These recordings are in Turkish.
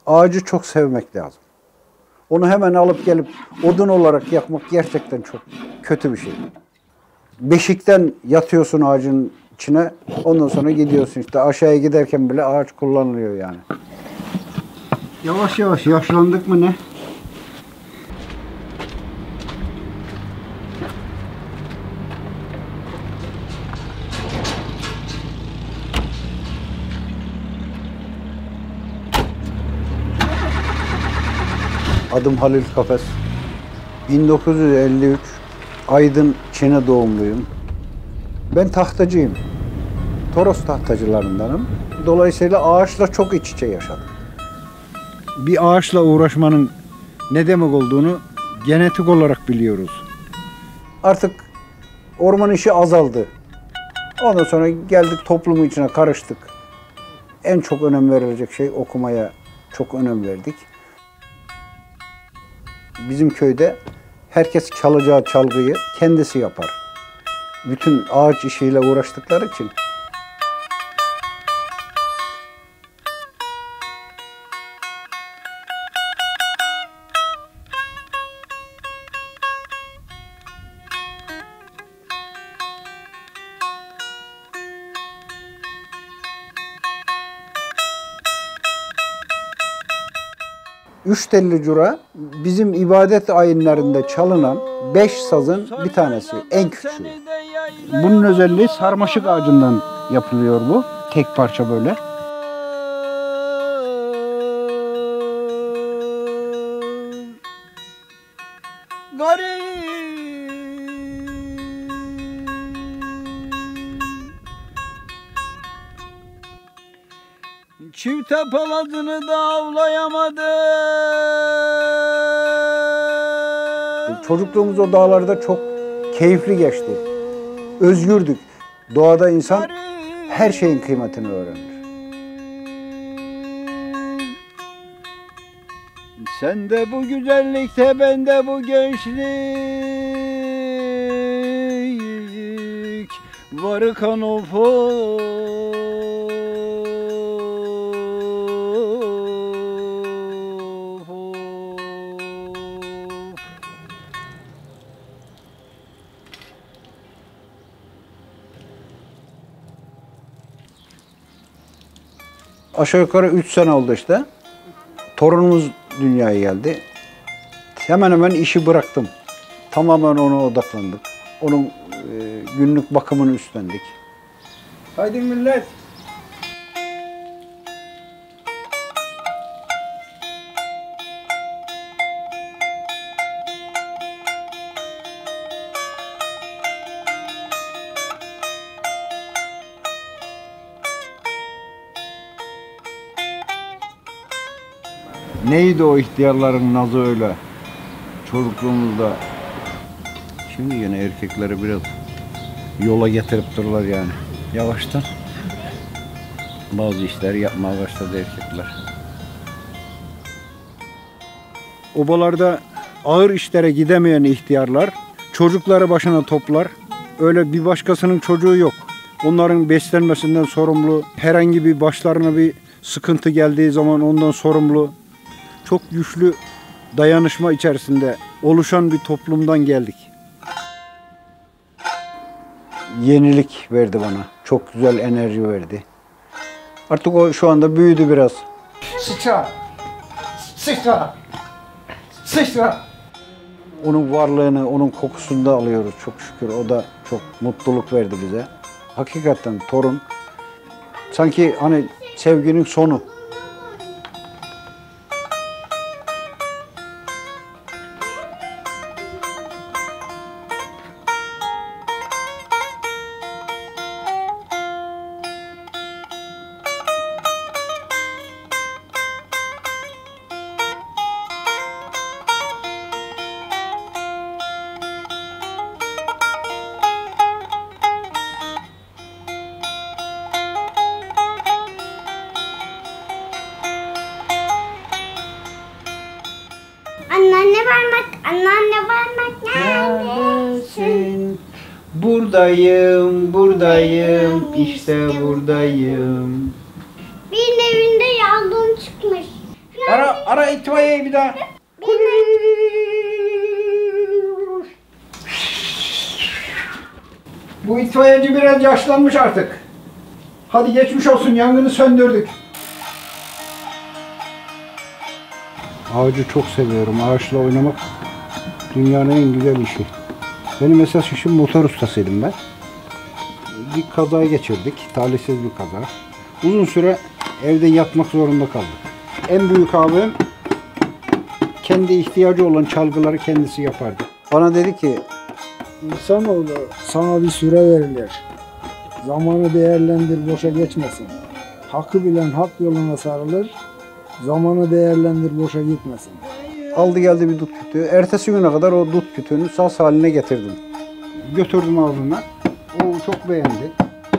Ağacı çok sevmek lazım. Onu hemen alıp gelip odun olarak yakmak gerçekten çok kötü bir şey. Beşikten yatıyorsun ağacın içine, ondan sonra gidiyorsun işte aşağıya giderken bile ağaç kullanılıyor yani. Yavaş yavaş yaşlandık mı ne? Adım Halil Kafes. 1953 Aydın, Çin'e doğumluyum. Ben tahtacıyım. Toros tahtacılarındanım. Dolayısıyla ağaçla çok iç içe yaşadım. Bir ağaçla uğraşmanın ne demek olduğunu genetik olarak biliyoruz. Artık orman işi azaldı. Ondan sonra geldik toplumun içine karıştık. En çok önem verilecek şey okumaya çok önem verdik. Bizim köyde herkes çalacağı çalgıyı kendisi yapar. Bütün ağaç işiyle uğraştıkları için. Üç telli cura bizim ibadet ayinlerinde çalınan 5 sazın bir tanesi, en küçüğü. Bunun özelliği sarmaşık ağacından yapılıyor bu. Tek parça böyle. Çifte paladını da avlayamadı. Çocukluğumuz o dağlarda çok keyifli geçti. Özgürdük. Doğada insan her şeyin kıymetini öğrenir. Sen de bu güzellikte, ben de bu gençlik. Varıkan ofo. Aşağı yukarı 3 sene oldu işte. Torunumuz dünyaya geldi. Hemen hemen işi bıraktım. Tamamen ona odaklandık. Onun günlük bakımını üstlendik. Haydi millet. Neydi o ihtiyarların nazı öyle çocukluğumuzda. Şimdi yine erkekleri biraz yola getirip dururlar yani. Yavaştan bazı işler yapmaya başladı erkekler. Obalarda ağır işlere gidemeyen ihtiyarlar çocukları başına toplar. Öyle bir başkasının çocuğu yok. Onların beslenmesinden sorumlu. Herhangi bir başlarına bir sıkıntı geldiği zaman ondan sorumlu. Çok güçlü dayanışma içerisinde oluşan bir toplumdan geldik. Yenilik verdi bana. Çok güzel enerji verdi. Artık o şu anda büyüdü biraz. Sıçra! Sıçra! Sıçra! Onun varlığını, onun kokusunu da alıyoruz çok şükür. O da çok mutluluk verdi bize. Hakikaten torun sanki hani sevginin sonu. Anneanne varmak neredesin? Buradayım, buradayım, işte buradayım. Birinin evinde yangın çıkmış. Ara itfaiyeyi bir daha. Bu itfaiyeci biraz yaşlanmış artık. Hadi geçmiş olsun, yangını söndürdük. Ağacı çok seviyorum. Ağaçla oynamak dünyanın en güzel işi. Benim esas işim motor ustasıydım ben. Bir kaza geçirdik. Talihsiz bir kaza. Uzun süre evde yatmak zorunda kaldık. En büyük abim kendi ihtiyacı olan çalgıları kendisi yapardı. Bana dedi ki, İnsanoğlu sana bir süre verilir. Zamanı değerlendir, boşa geçmesin. Hakkı bilen hak yoluna sarılır. Zamanı değerlendir, boşa gitmesin. aldı geldi bir dut kütüğü. Ertesi güne kadar o dut kütüğünü saz haline getirdim. Götürdüm abime. O çok beğendi.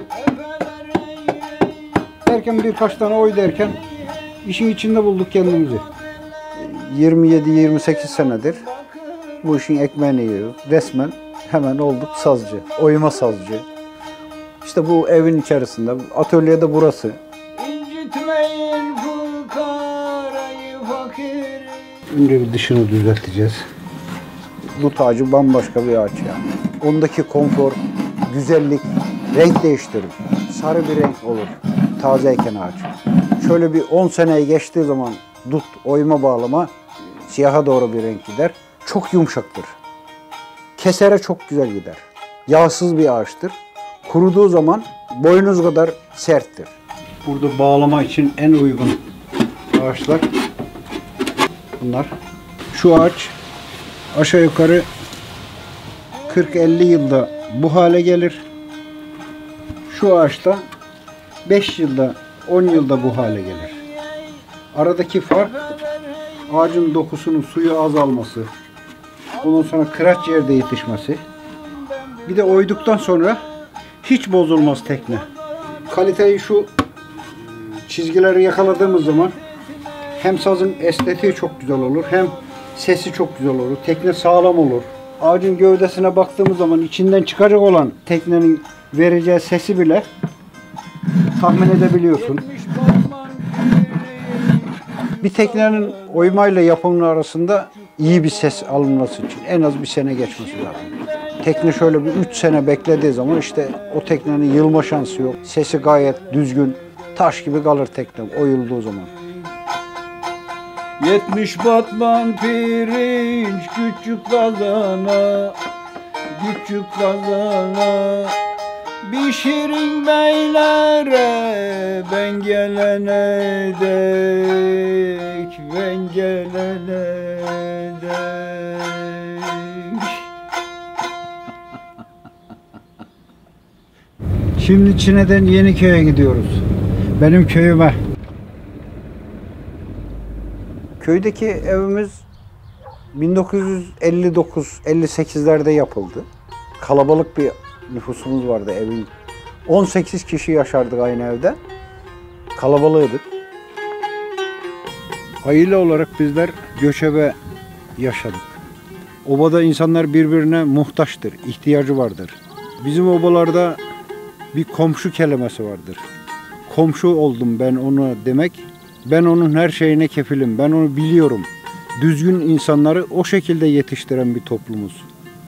Derken birkaç tane oy derken işin içinde bulduk kendimizi. 27-28 senedir bu işin ekmeğini yiyoruz. Resmen hemen olduk sazcı, oyma sazcı. İşte bu evin içerisinde, atölyede burası. İncitmeyin fukarayı fakiri. Önce bir dışını düzelteceğiz. Dut ağacı bambaşka bir ağaç yani. Ondaki konfor, güzellik, renk değiştirir. Sarı bir renk olur tazeyken ağaç. Şöyle bir 10 seneyi geçtiği zaman dut, oyma bağlama siyaha doğru bir renk gider. Çok yumuşaktır. Kesere çok güzel gider. Yağsız bir ağaçtır. Kuruduğu zaman boynuz kadar serttir. Burada bağlama için en uygun ağaçlar bunlar. Şu ağaç aşağı yukarı 40-50 yılda bu hale gelir. Şu ağaçta 5 yılda, 10 yılda bu hale gelir. Aradaki fark ağacın dokusunun suyu az alması. Ondan sonra kıraç yerde yetişmesi. Bir de oyduktan sonra hiç bozulmaz tekne. Kaliteyi şu çizgileri yakaladığımız zaman hem sazın estetiği çok güzel olur, hem sesi çok güzel olur. Tekne sağlam olur. Ağacın gövdesine baktığımız zaman içinden çıkacak olan teknenin vereceği sesi bile tahmin edebiliyorsun. Bir teknenin oymayla yapımının arasında iyi bir ses alınması için en az bir sene geçmesi lazım. Tekne şöyle bir 3 sene beklediği zaman işte o teknenin yılma şansı yok. Sesi gayet düzgün, taş gibi kalır tekne oyulduğu zaman. 70 batman pirinç küçük kazana, küçük kazana. Pişirin beylere ben gelene dek, ben gelene dek. Şimdi Çine'den Yeniköy'e gidiyoruz. Benim köyüme. Köydeki evimiz 1959-58'lerde yapıldı. Kalabalık bir nüfusumuz vardı evin. 18 kişi yaşardık aynı evde. Kalabalığıydık. Aile olarak bizler göçebe yaşadık. Obada insanlar birbirine muhtaçtır, ihtiyacı vardır. Bizim obalarda bir komşu kelimesi vardır. Komşu oldum ben onu demek. Ben onun her şeyine kefilim, ben onu biliyorum. Düzgün insanları o şekilde yetiştiren bir toplumuz.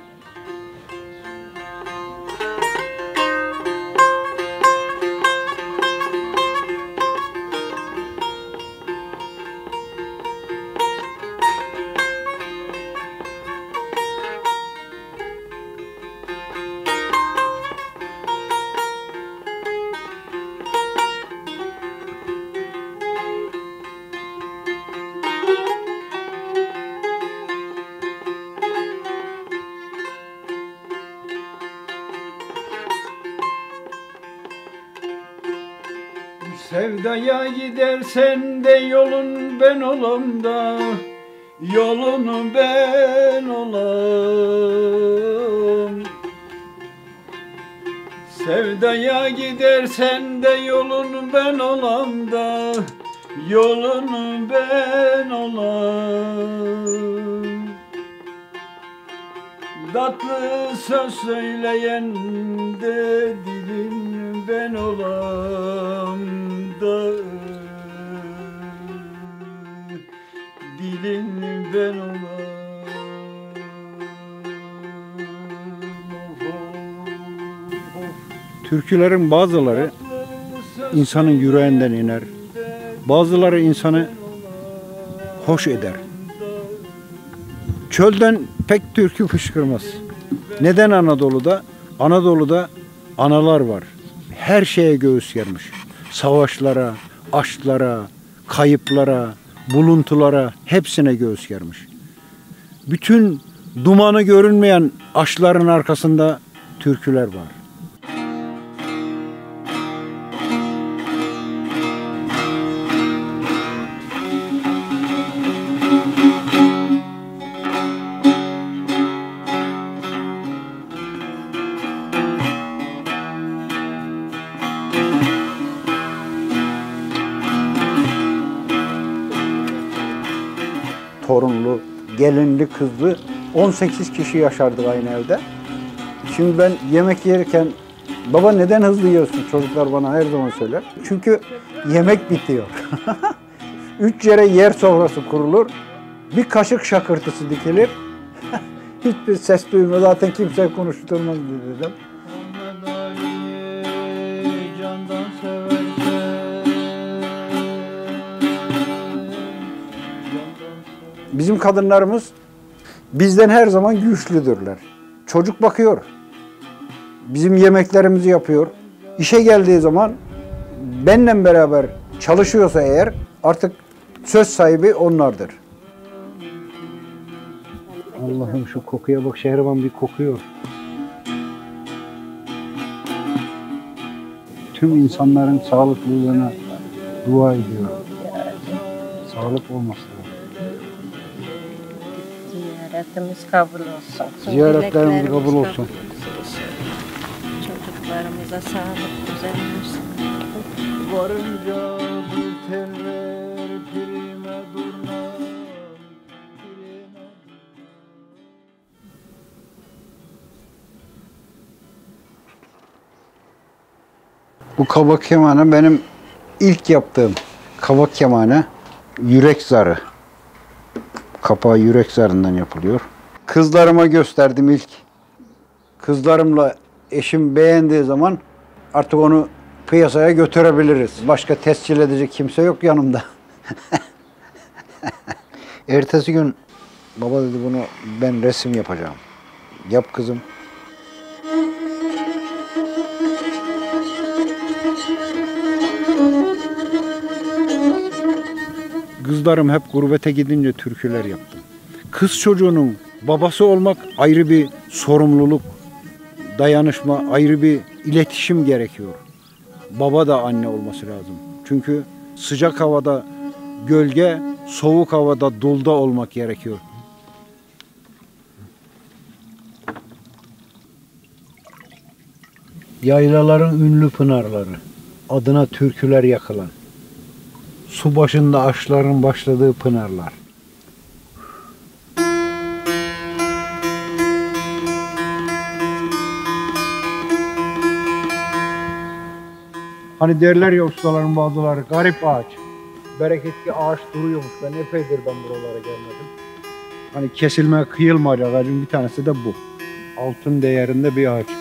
Sevdaya gidersen de yolun ben olam da, yolunu ben olam. Sevdaya gidersen de yolun ben olam da, yolunu ben olam. Tatlı söz söyleyen de dilin ben olam da. ben ona. Türkülerin bazıları insanın yüreğinden iner. Bazıları insanı hoş eder. Çölden pek türkü fışkırmaz. Neden Anadolu'da? Anadolu'da analar var. Her şeye göğüs germiş. Savaşlara, aşklara, kayıplara, buluntulara hepsine göğüs germiş. Bütün dumanı görünmeyen aşkların arkasında türküler var. Torunlu, gelinli, kızlı 18 kişi yaşardık aynı evde. Şimdi ben yemek yerken baba neden hızlı yiyorsun? Çocuklar bana her zaman söyler. Çünkü yemek bitiyor. 3 yere yer sofrası kurulur. Bir kaşık şakırtısı dikilir. Hiçbir ses duymuyor. Zaten kimse konuşturmaz dedim. Bizim kadınlarımız bizden her zaman güçlüdürler. Çocuk bakıyor. Bizim yemeklerimizi yapıyor. İşe geldiği zaman benimle beraber çalışıyorsa eğer artık söz sahibi onlardır. Allah'ım şu kokuya bak, Şehriban bir kokuyor. Tüm insanların sağlıklılığına dua ediyorum. Sağlık olması lazım. Ziyaretimiz kabul olsun. Ziyaretlerimiz kabul olsun. Çocuklarımıza sağlık düzenlersin. Varınca bir teller pirime durma. Bu kabak kemanı benim ilk yaptığım kabak kemanı, yürek zarı. Kapağı yürek zarından yapılıyor. Kızlarıma gösterdim ilk. Kızlarımla eşim beğendiği zaman artık onu piyasaya götürebiliriz. Başka tescil edecek kimse yok yanımda. Ertesi gün baba dedi bunu ben resim yapacağım. Yap kızım. Kızlarım hep gurbete gidince türküler yaptım. Kız çocuğunun babası olmak ayrı bir sorumluluk, dayanışma, ayrı bir iletişim gerekiyor. Baba da anne olması lazım. Çünkü sıcak havada gölge, soğuk havada dulda olmak gerekiyor. Yaylaların ünlü pınarları, adına türküler yakılan, su başında aşkların başladığı pınarlar. Hani derler ya ustaların bazıları, garip ağaç, bereketli ağaç duruyormuş. Ben epeydir buralara gelmedim. Hani kesilme, kıyılmayacak ağacın bir tanesi de bu. Altın değerinde bir ağaç.